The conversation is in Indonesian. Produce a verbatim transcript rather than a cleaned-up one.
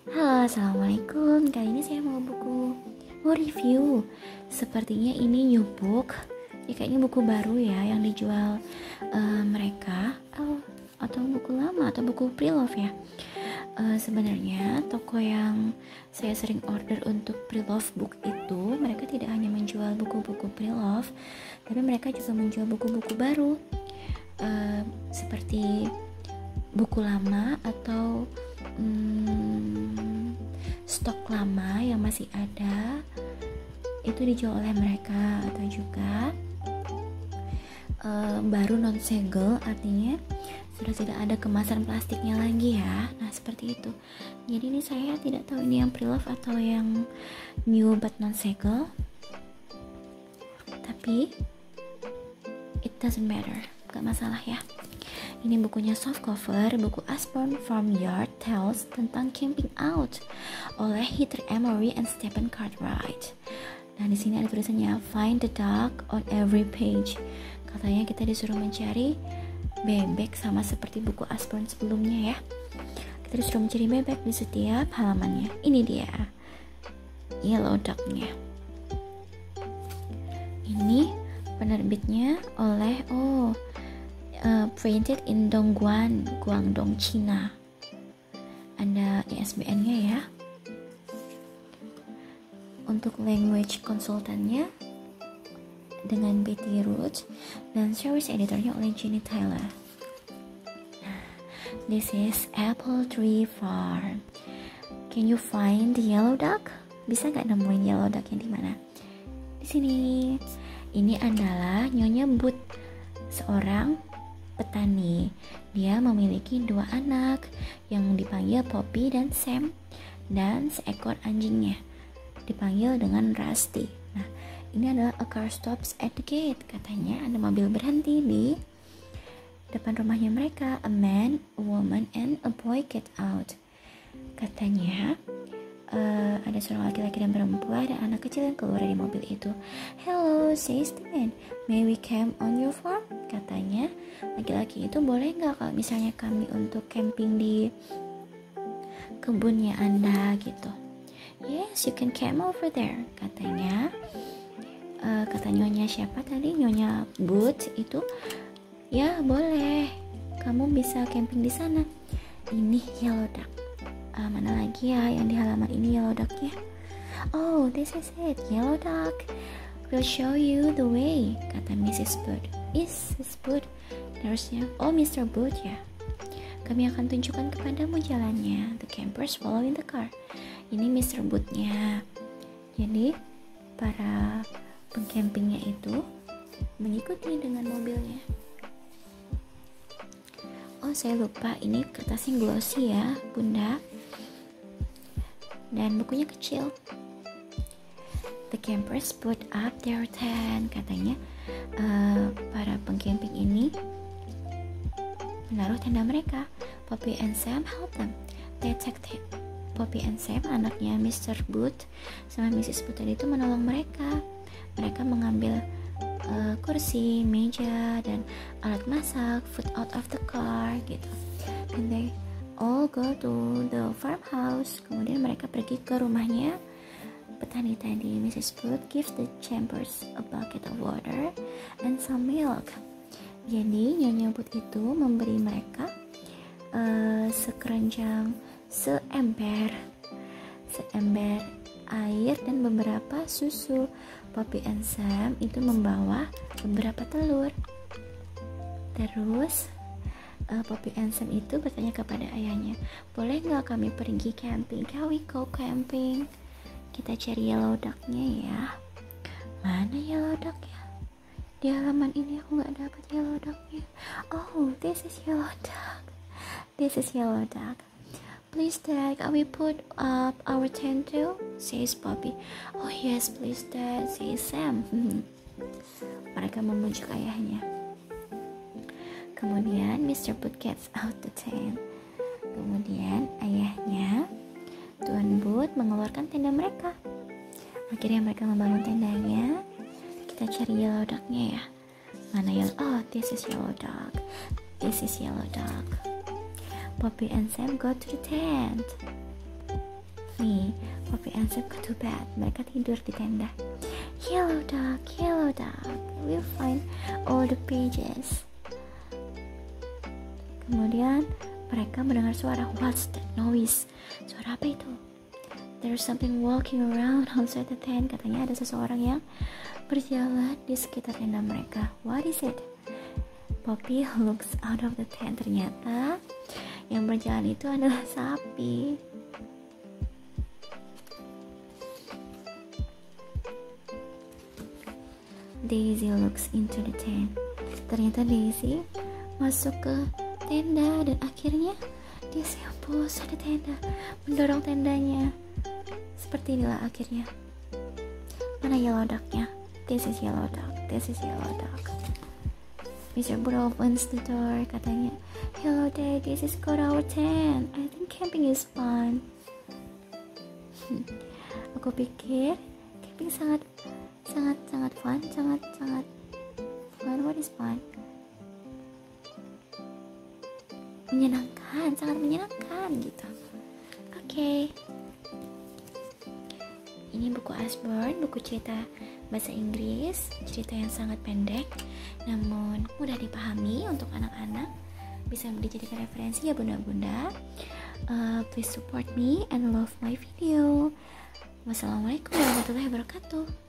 Halo, assalamualaikum. Kali ini saya mau buku, mau review. Sepertinya ini new book. Ya, kayaknya buku baru ya yang dijual uh, mereka. Oh, atau buku lama atau buku pre-love ya. Uh, sebenarnya toko yang saya sering order untuk pre-love book itu, mereka tidak hanya menjual buku-buku pre-love, tapi mereka juga menjual buku-buku baru. Uh, seperti buku lama atau hmm, stok lama yang masih ada itu dijual oleh mereka, atau juga uh, baru non segel, artinya sudah tidak ada kemasan plastiknya lagi ya. Nah seperti itu. Jadi ini saya tidak tahu ini yang pre-love atau yang new but non segel, tapi it doesn't matter, gak masalah ya. Ini bukunya soft cover, buku Ashbourne Farmyard Tales tentang camping out oleh Heather Emery and Stephen Cartwright. Nah di sini ada tulisannya Find the duck on every page. Katanya kita disuruh mencari bebek sama seperti buku Ashbourne sebelumnya ya. Kita disuruh mencari bebek di setiap halamannya. Ini dia Yellow Duck-nya. Ini penerbitnya oleh oh Uh, printed in Dongguan, Guangdong, China. Ada I S B N-nya ya. Untuk language konsultannya dengan Betty Root, dan series editornya oleh Jenny Taylor. Nah, this is Apple Tree Farm. Can you find the yellow duck? Bisa nggak nemuin yellow duck-nya di mana? Di sini. Ini adalah Nyonya Booth, seorang petani. Dia memiliki dua anak yang dipanggil Poppy dan Sam, dan seekor anjingnya dipanggil dengan Rusty. Nah, ini adalah a car stops at the gate. Katanya ada mobil berhenti di depan rumahnya mereka. A man, a woman, and a boy get out. Katanya uh, ada seorang laki-laki dan perempuan dan anak kecil yang keluar dari mobil itu. Hello, says the man. May we camp on your farm? Katanya laki-laki itu, boleh nggak kalau misalnya kami untuk camping di kebunnya Anda gitu. Yes, you can camp over there. Katanya uh, kata nyonya siapa tadi, Nyonya Booth itu, ya boleh, kamu bisa camping di sana. Ini yellow duck. Uh, mana lagi ya yang di halaman ini yellow ducknya? Oh, this is it, yellow duck. We'll show you the way, kata Missus Booth. Is Missus Booth? Terusnya, oh mister Booth ya. Kami akan tunjukkan kepadamu jalannya. The campers following the car. Ini mister Booth-nya. Jadi para pengcampingnya itu mengikuti dengan mobilnya. Oh saya lupa, ini kertasnya glossy ya bunda. Dan bukunya kecil. The campers put up their tent. Katanya uh, para pengcamping ini menaruh tenda mereka. Poppy and Sam help them. They take it. Poppy and Sam, anaknya mister Booth sama missus Booth tadi itu menolong mereka. Mereka mengambil uh, kursi, meja, dan alat masak, food out of the car gitu. And they all go to the farmhouse. Kemudian mereka pergi ke rumahnya petani tadi. Missus Booth gives the campers a bucket of water and some milk. Jadi Nyonya Booth itu memberi mereka uh, sekeranjang, seember, seember air dan beberapa susu. Poppy and Sam itu membawa beberapa telur. Terus uh, Poppy and Sam itu bertanya kepada ayahnya, boleh nggak kami pergi camping? Can we go camping? Kita cari yellow duck-nya ya. Mana yellow duck ya? Di halaman ini aku nggak dapat yellow duck-nya. Oh, this is yellow duck. This is yellow duck. Please dad, can we put up our tent too? Says Poppy. Oh yes, please dad, says Sam. Mereka memujuk ayahnya. Kemudian mister Booth gets out the tent. Kemudian ayahnya Tuan Booth mengeluarkan tenda mereka. Akhirnya mereka membangun tendanya. Kita cari yellow duck-nya ya. Mana yellow? Oh, this is yellow duck. This is yellow duck. Poppy and Sam go to the tent. nih, Poppy and Sam go to bed. Mereka tidur di tenda. Yellow dog, yellow dog, we'll find all the pages. Kemudian mereka mendengar suara. What's that noise? Suara apa itu? There's something walking around outside the tent. Katanya ada seseorang yang berjalan di sekitar tenda mereka. What is it? Poppy looks out of the tent. Ternyata yang berjalan itu adalah sapi. Daisy looks into the tent. Ternyata Daisy masuk ke tenda dan akhirnya dia sempus ada tenda, mendorong tendanya. Seperti inilah akhirnya. Mana yellow dog-nya? This is yellow dog. This is yellow dog. mister Burrow opens the door. Katanya, hello there, this is got our tent. I think camping is fun. Aku pikir camping sangat sangat sangat fun, sangat sangat fun. What is fun? Menyenangkan, sangat menyenangkan gitu. Oke. Okay. Ini buku Ashburn, buku cerita bahasa Inggris, cerita yang sangat pendek namun mudah dipahami untuk anak-anak, bisa dijadikan referensi ya bunda-bunda. Uh, please support me and love my video. Wassalamualaikum warahmatullahi wabarakatuh.